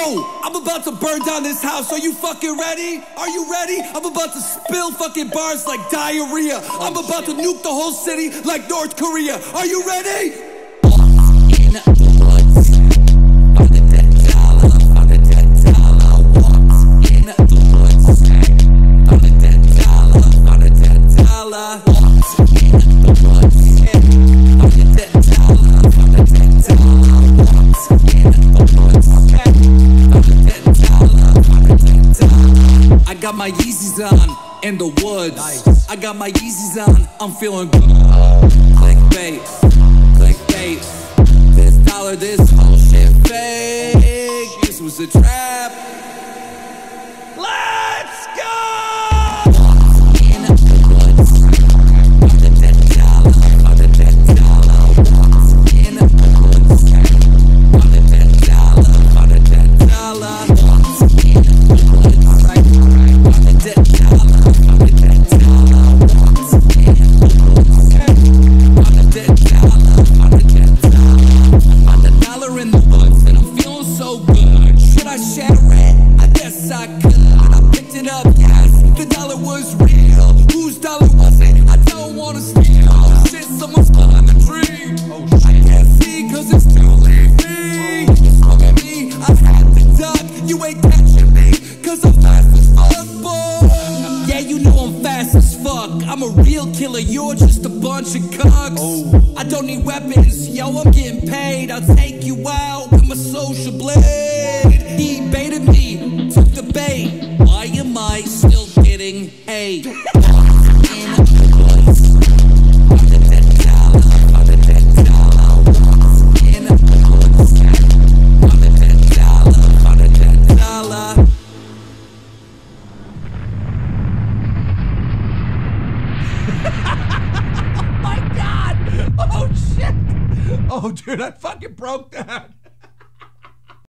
Yo, I'm about to burn down this house. Are you fucking ready? Are you ready? I'm about to spill fucking bars like diarrhea. I'm about to nuke the whole city like North Korea. Are you ready? In the woods, find a dead dollar, find a dead dollar. Walked in the woods, find a dead dollar, find a dead dollar. Walked in the woods, find a dead dollar, find a dead dollar. Walked in the woods, find a dead dollar, find a dead dollar. I got my Yeezys on in the woods. I got my Yeezys on, I'm feeling good. Clickbait, clickbait. This dollar, this whole shit fake. This was a trap. Let's go! In the woods, find a dead dollar, find a dead dollar. Walked in the woods, find a dead dollar, find a dead dollar. Walked in the woods, find a dead dollar, find a dead dollar. Walked in the woods, find a dead dollar, find a dead dollar. Find a dollar in the woods and I'm feeling so good. Should I share it? I guess I could. I picked it up, yes. The dollar was real. Whose dollar was it? I don't wanna steal. Shit, someone's pulling the tree. I can't see cause it's too late. Look at me, I had the duck. You ain't catching me cause I'm fast as fuck, boy. Yeah, you know I'm fast as fuck. I'm a real killer, you're just a bunch of cucks. I don't need weapons, yo, I'm getting paid. I'll take you out with my social blade. He baited me, took the bait. Why am I still getting paid? In the woods, find a dead dollar, find a dead dollar. Walked in the woods, find a dead dollar, find a dead dollar. Oh my god! Oh shit! Oh dude, I fucking broke that!